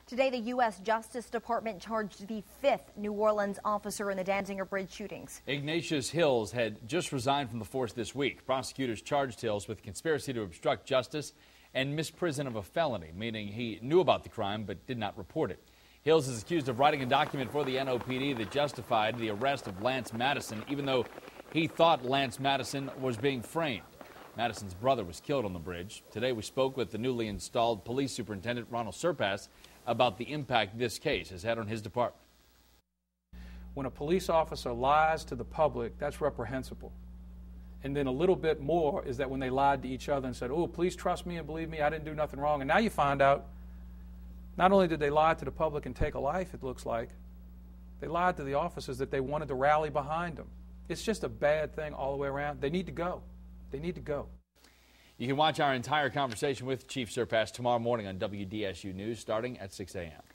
Today, the U.S. Justice Department charged the 5th New Orleans officer in the Danziger Bridge shootings. Ignatius Hills had just resigned from the force this week. Prosecutors charged Hills with conspiracy to obstruct justice and misprision of a felony, meaning he knew about the crime but did not report it. Hills is accused of writing a document for the NOPD that justified the arrest of Lance Madison, even though he thought Lance Madison was being framed. Madison's brother was killed on the bridge. Today we spoke with the newly installed police superintendent, Ronal Serpas, about the impact this case has had on his department. When a police officer lies to the public, that's reprehensible. And then a little bit more is that when they lied to each other and said, oh, please trust me and believe me, I didn't do nothing wrong. And now you find out, not only did they lie to the public and take a life, it looks like, they lied to the officers that they wanted to rally behind them. It's just a bad thing all the way around. They need to go. They need to go. You can watch our entire conversation with Chief Serpas tomorrow morning on WDSU News starting at 6 a.m.